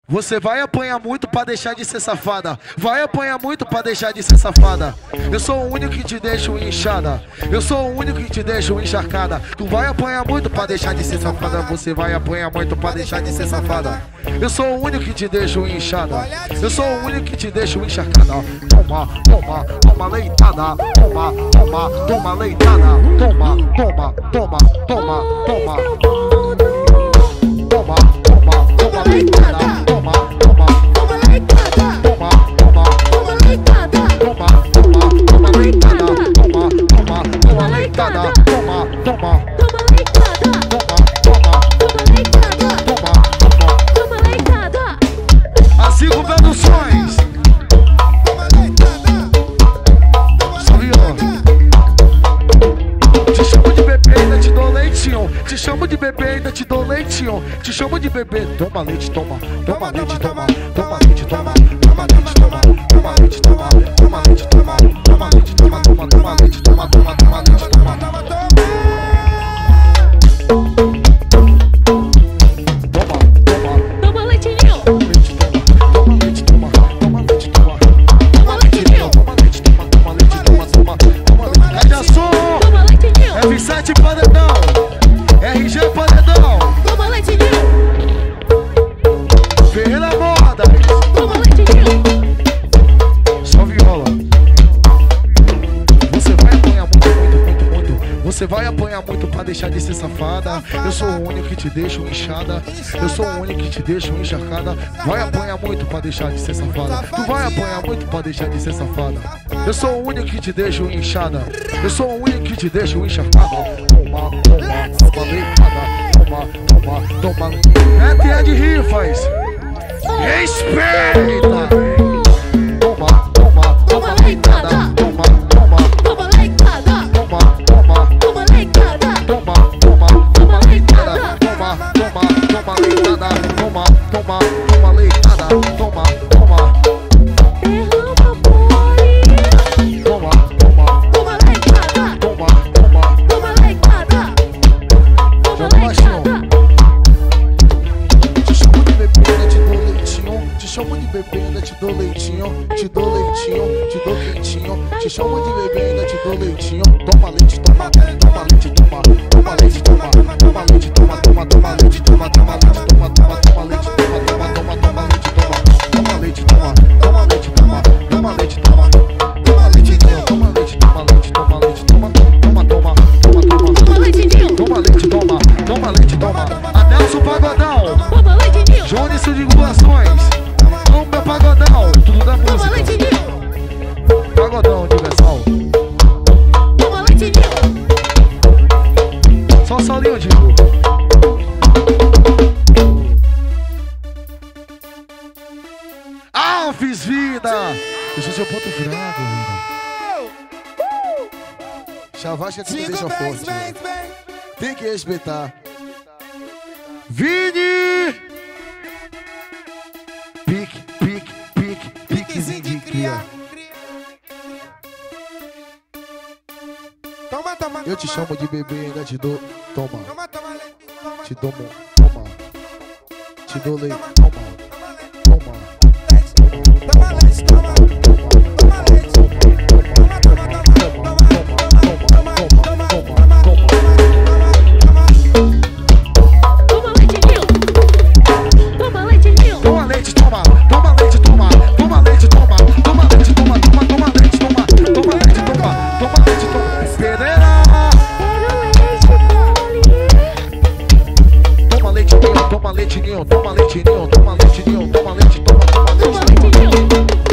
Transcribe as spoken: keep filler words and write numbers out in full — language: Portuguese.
Você vai apanhar muito pra deixar de ser safada. Vai apanhar muito pra deixar de ser safada. Eu sou o único que te deixo inchada. Eu sou o único que te deixo encharcada. Tu vai apanhar muito pra deixar de ser safada. Você vai apanhar muito pra deixar de ser safada. Eu sou o único que te deixo inchada. Eu sou o único que te deixo encharcada. Toma, toma, toma leitada. Toma, toma, toma leitada. Toma, toma, toma, toma, toma. Toma, toma, toma leitada. Toma, toma, toma leitada. Toma, toma, toma leitada. Toma, toma, toma leitada. Toma, toma, toma leitada. Toma, toma, toma leitada. Toma, toma, toma leitada. Toma, toma, toma leitada. As cinco produções. Toma leitada. Salve, ó. Te chamo de bebê, ainda te dou leitinho. Te chamo de bebê, ainda te dou leitinho. Te chamo de bebê, toma leite, toma. Toma leite, toma. Toma leite, toma. Toma leite, toma. Toma leite, toma. Toma leite, toma. Toma leite, toma. Toma, toma leite, toma. Toma, toma leite, toma. Toma, toma. Toma, toma. Toma leitinho. Toma leite, toma. Toma leite, toma. Toma leite, toma. Toma leitinho. Toma leite, toma. Toma leite, toma. Toma, toma leite. Cadê a som? Toma leitinho. F sete paredão. R G paredão. Toma leitinho. Ferreira Moda. Toma leitinho. Só viola. Você vai apanhar muito, muito, muito, muito. Você vai apanhar muito pra deixar de ser safada. Eu sou o único que te deixo inchada. Eu sou o único que te deixo encharcada. Vai apanhar muito pra deixar de ser safada. Tu vai apanhar muito pra deixar de ser safada. Eu sou o único que te deixo inchada. Eu sou o único que te deixo encharcada. Toma, toma, toma leitada. Toma, toma, toma. Mete é de rifas. Respeita. Toma, toma, toma leitada. Toma, toma, toma leitada. Toma, toma, toma leitada. Toma, toma, toma leitada. Toma, toma, toma leitada. Toma, toma, toma leitada. Toma, toma. Derrama boi. Toma, toma, toma leitada. Toma, toma, toma leitada. Toma leitada. Te chamo de bebê, ainda te dou leitinho. Te chamo de bebê, ainda te dou leitinho. Te dou leitinho, te dou quentinho. Te chamo de bebê, ainda te dou leitinho. Toma leite, toma, toma leite, toma. Toma leite, toma, toma leite, toma, toma, toma leite, toma, toma leite, toma, toma, toma leite, toma, toma, toma, toma leite, toma. Toma leite, toma, toma leite, toma, toma leite, toma. Toma leite, toma leite, toma leite, toma leite, toma, toma, toma, toma, toma. Toma leitinho. Toma leite, toma, toma leite, toma. Adelson Pagodão. Toma leitinho. Jones de Divulgações. Vamos meu pagodão, tudo da música. Toma leitinho. Pagodão universal. Toma leitinho. Só solinho, digo. Ah, fiz vida. Eu sou seu ponto fraco, vida. Chavasca que me deixa forte. Tem que respeitar. Vini! Pique, pique, pique, piquezinho de cria. Toma, toma, Eu te chamo de bebê, ainda te dou. Toma, toma, toma, toma, te dou. Toma, te dou leite. Toma, toma, toma leite, toma, toma leite, toma, toma, toma, toma, toma, toma, toma, Toma leitinho. Toma leitinho. toma leite, toma, toma leite, toma, toma leite, toma, toma leite, toma, toma, toma leite, toma, toma leite, toma, toma leite, toma. Pereira. Toma leite, ninho, toma leite, ninho, toma leite, ninho, toma leite, ninho, toma leite, toma, toma leite, Toma leitinho.